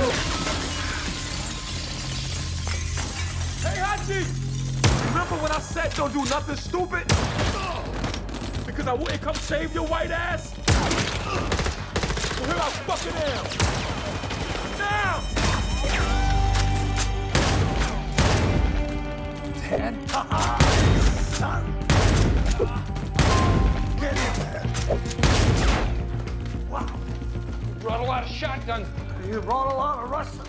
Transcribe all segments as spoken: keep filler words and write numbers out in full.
Hey, Hutch! Remember when I said don't do nothing stupid? Because I wouldn't come save your white ass? Well, here I fucking am. Now! Dad? Son! Get in there. Wow. You brought a lot of shotguns. You brought a lot of Russians.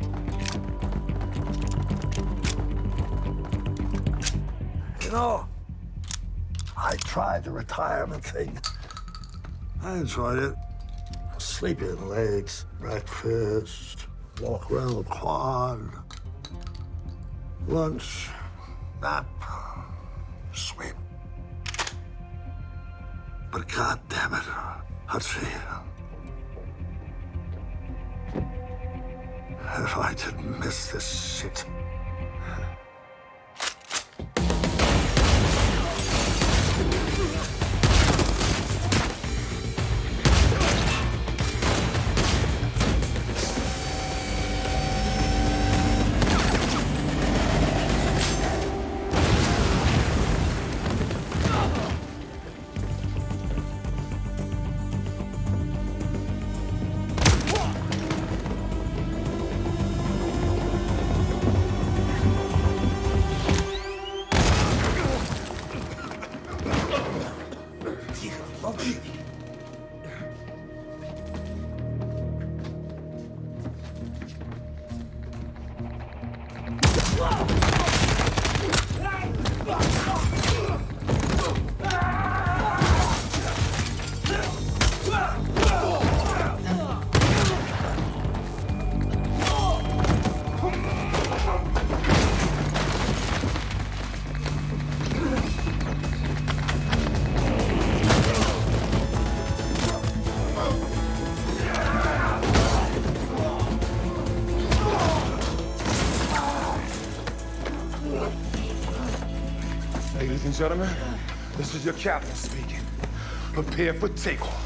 You know, I tried the retirement thing. I enjoyed it. Sleeping legs, breakfast, walk around the quad, lunch, nap, swim. But God damn it, Hutch, if I didn't miss this shit. Ladies and gentlemen, this is your captain speaking. Prepare for takeoff.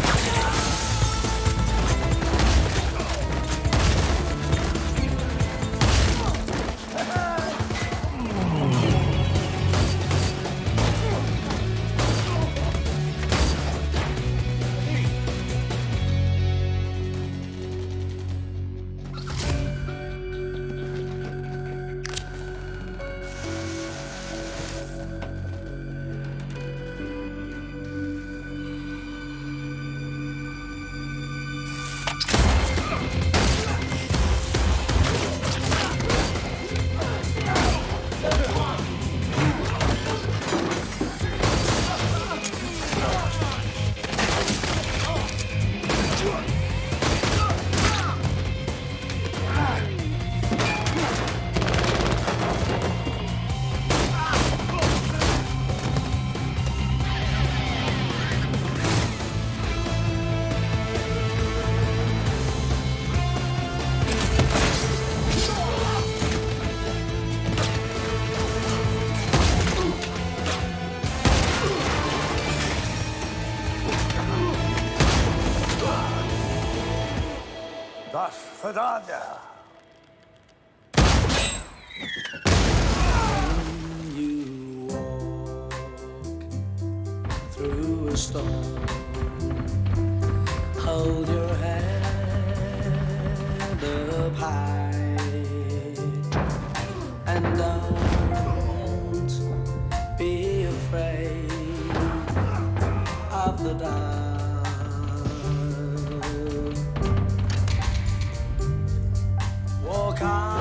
Das Verdania. You walk through a storm, hold your head up high, and don't be afraid of the dark. Walk on.